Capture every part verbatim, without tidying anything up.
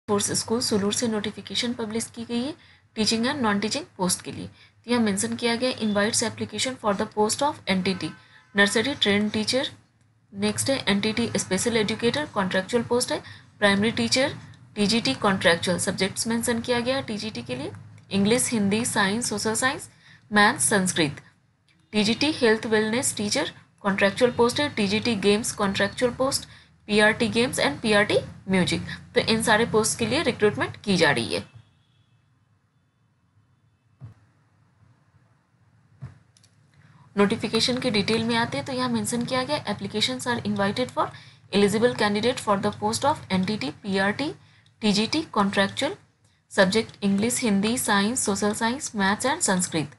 Force school Sulur से notification publish की गई है teaching and non teaching post के लिए। तो यहाँ मेंशन किया गया invites application for the post of NTT nursery train teacher. Next है NTT special educator contractual post है। Primary teacher TGT contractual subjects mention किया गया है टीजीटी के लिए English, Hindi, science, social science, maths, Sanskrit. TGT health wellness teacher contractual post है। TGT games contractual post, PRT games and PRT music. तो इन सारे पोस्ट के लिए रिक्रूटमेंट की जा रही है। नोटिफिकेशन के डिटेल में आते हैं तो यहाँ मेंशन किया गया applications are invited for eligible candidate for the post of NTT, PRT, TGT contractual subject English, Hindi, science, social science, maths and Sanskrit.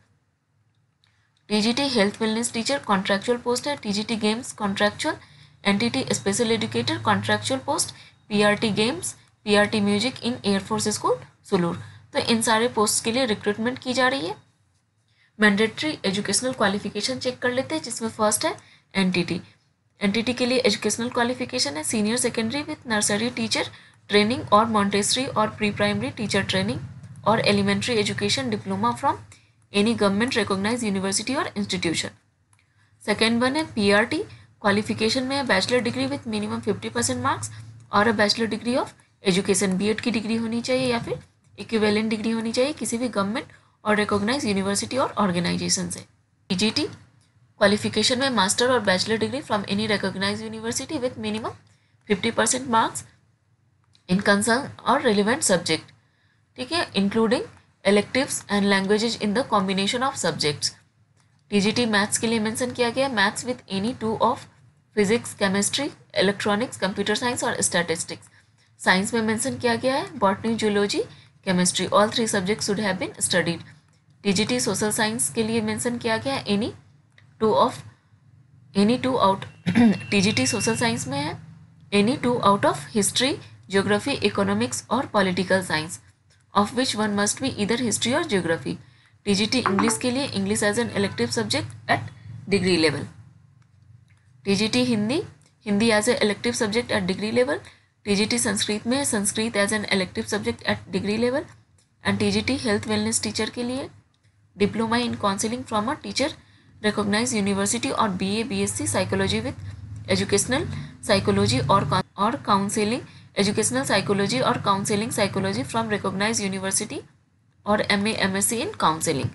TGT health wellness teacher contractual post है। TGT games contractual, NTT special educator contractual post, PRT games, PRT music in air force school Sulur. तो इन सारे post के लिए recruitment की जा रही है। मैंडेटरी एजुकेशनल क्वालिफिकेशन चेक कर लेते हैं जिसमें फर्स्ट है एनटीटी। एनटीटी के लिए एजुकेशनल क्वालिफिकेशन है senior secondary with nursery teacher training और मॉन्टेसरी और प्री प्राइमरी टीचर ट्रेनिंग और elementary education diploma from any government recognise university और इंस्टीट्यूशन। सेकेंड वन है पीआरटी क्वालिफिकेशन में है bachelor degree with minimum fifty percent marks और a bachelor degree of education, B Ed की degree होनी चाहिए या फिर इक्विवेलेंट डिग्री होनी चाहिए किसी भी गवर्नमेंट और रिकॉग्नाइज यूनिवर्सिटी और ऑर्गेनाइजेशन से। टीजीटी क्वालिफिकेशन में मास्टर और bachelor degree from any recognise university with minimum fifty percent marks in concern और रिलेवेंट सब्जेक्ट, ठीक है, including electives and languages in the combination of subjects. TGT maths के लिए mention किया गया maths with any two of physics, chemistry, electronics, computer science और statistics. Science में mention किया गया है botany, zoology, chemistry, all three subjects should have been studied. TGT social science के लिए मेंशन किया गया any two of any two out TGT social science में है any two out of history, geography, economics और political science of which one must be either history or geography. TGT English के लिए English as an elective subject at degree level. TGT Hindi Hindi as a elective subject at degree level. TGT Sanskrit में Sanskrit as an elective subject at degree level. And TGT health wellness teacher के लिए diploma in counselling from a teacher recognise university और BA BSc psychology with educational psychology और और counselling educational psychology और counselling psychology from recognise university और M A M S C in counselling.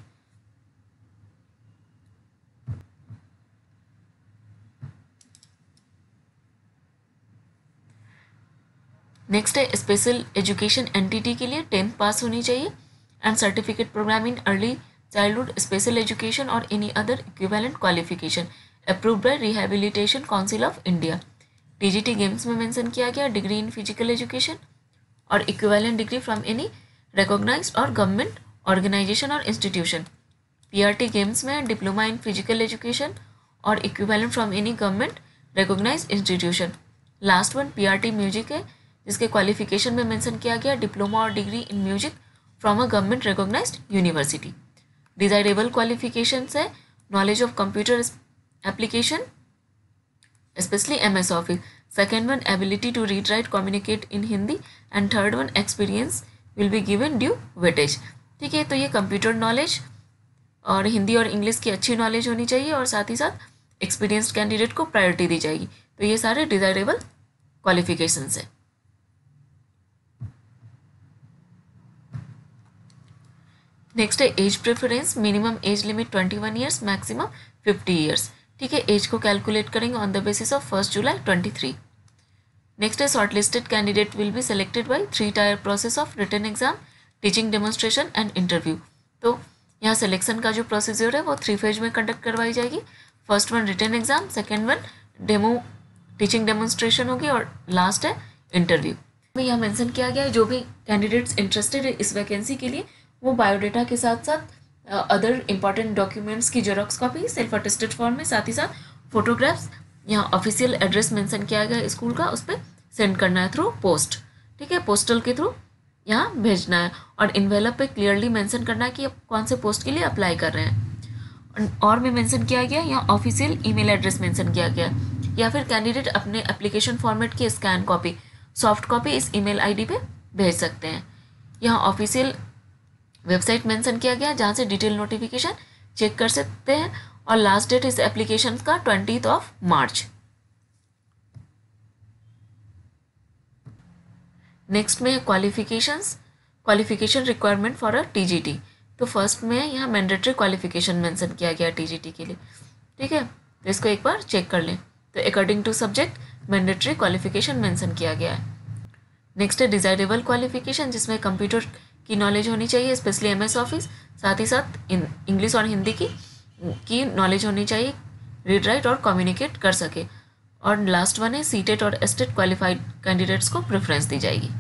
Next है special education NTT के लिए tenth pass होनी चाहिए and certificate programme in early childhood special education और any other equivalent qualification approved by rehabilitation council of India. TGT games में mention किया गया degree in physical education और equivalent degree from any recognised और government organisation और institution. PRT games में diploma in physical education और equivalent from any government recognised institution. Last one PRT music है जिसके क्वालिफिकेशन में मेंशन किया गया डिप्लोमा और degree in music from a government recognised university. Desirable qualifications है knowledge of computer application especially M S Office. Second one ability to read, write, communicate in Hindi and third one experience will be given due weightage. ठीक है, तो ये computer knowledge और हिंदी और English की अच्छी knowledge होनी चाहिए और साथ ही साथ एक्सपीरियंस्ड कैंडिडेट को प्रायोरिटी दी जाएगी। तो ये सारे डिजायरेबल क्वालिफिकेशंस है। नेक्स्ट है age preference. Minimum age limit twenty one years, maximum fifty years. ठीक है, एज को कैलकुलेट करेंगे on the basis of first July twenty three. Next है short listed candidate will be selected by three tier process of written exam, teaching demonstration and interview. तो यहाँ selection का जो procedure है वो थ्री फेज में conduct करवाई जाएगी। First one written exam, second one demo teaching demonstration होगी और लास्ट है इंटरव्यू। में यहाँ मेंशन किया गया है जो भी कैंडिडेट्स इंटरेस्टेड है इस वैकेंसी के लिए वो बायोडेटा के साथ साथ अदर इंपॉर्टेंट डॉक्यूमेंट्स की xerox copy self attested form में, साथ ही साथ फोटोग्राफ्स, यहाँ ऑफिशियल एड्रेस मेंशन किया गया स्कूल का, उस पर सेंड करना है थ्रू पोस्ट। ठीक है, पोस्टल के थ्रू यहाँ भेजना है और इन्वेलप पे क्लियरली मेंशन करना है कि आप कौन से पोस्ट के लिए अप्लाई कर रहे हैं। और में मेंशन किया गया यहाँ ऑफिशियल ईमेल एड्रेस मेंशन किया गया या फिर कैंडिडेट अपने एप्लीकेशन फॉर्मेट की स्कैन कॉपी, सॉफ्ट कॉपी इस ईमेल आईडी पे भेज सकते हैं। यहाँ ऑफिशियल वेबसाइट मेंशन किया गया जहाँ से डिटेल नोटिफिकेशन चेक कर सकते हैं, और लास्ट डेट इस एप्लीकेशन का ट्वेंटी ऑफ मार्च। नेक्स्ट में qualifications, qualification requirement for a TGT. तो फर्स्ट में यहाँ मैंडेटरी क्वालिफिकेशन मेंशन किया गया टीजीटी के लिए, ठीक है, तो इसको एक बार चेक कर लें। तो according to subject mandatory qualification mention किया गया है। नेक्स्ट है डिजायरेबल क्वालिफिकेशन, जिसमें कंप्यूटर की नॉलेज होनी चाहिए, स्पेशली एम एस ऑफिस, साथ ही साथ इन इंग्लिश और हिंदी की की नॉलेज होनी चाहिए, रीड राइट और कम्युनिकेट कर सके। और लास्ट वन है सीटेट और एस्टेट क्वालिफाइड कैंडिडेट्स को प्रेफरेंस दी जाएगी।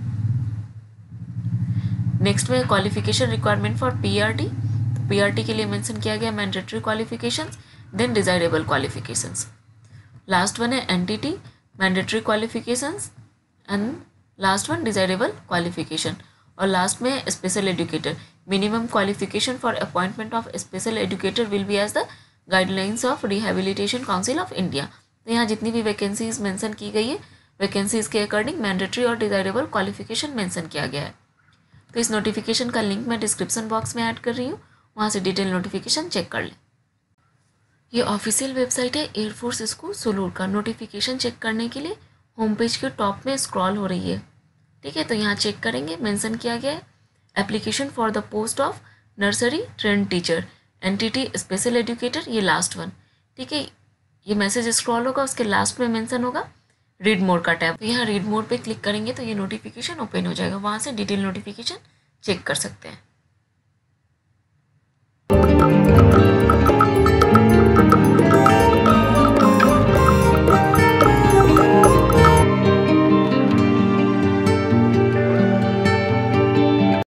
नेक्स्ट में क्वालिफिकेशन रिक्वायरमेंट फॉर पीआरटी। तो पीआरटी के लिए मेंशन किया गया mandatory qualifications, then desirable qualifications. Last one है NTT, mandatory qualifications, and last one desirable qualification. और लास्ट में special educator, minimum qualification for appointment of special educator will be as the guidelines of rehabilitation council of India. तो यहाँ जितनी भी vacancies mention की गई है, वैकेंसीज के अकॉर्डिंग मैंडेटरी और डिजायरेबल क्वालिफिकेशन मेंशन किया गया है। तो इस नोटिफिकेशन का लिंक मैं डिस्क्रिप्शन बॉक्स में ऐड कर रही हूँ, वहाँ से डिटेल नोटिफिकेशन चेक कर लें। ये ऑफिशियल वेबसाइट है एयरफोर्स स्कूल सुलूर का। नोटिफिकेशन चेक करने के लिए होम पेज के टॉप में स्क्रॉल हो रही है, ठीक है। तो यहाँ चेक करेंगे, मेंशन किया गया है application for the post of nursery trained teacher NTT special educator, ये लास्ट वन, ठीक है। ये मैसेज स्क्रॉल होगा, उसके लास्ट में मेंशन होगा रीड मोर का टैब। तो यहाँ रीड मोर पे क्लिक करेंगे तो ये नोटिफिकेशन ओपन हो जाएगा, वहाँ से डिटेल नोटिफिकेशन चेक कर सकते हैं।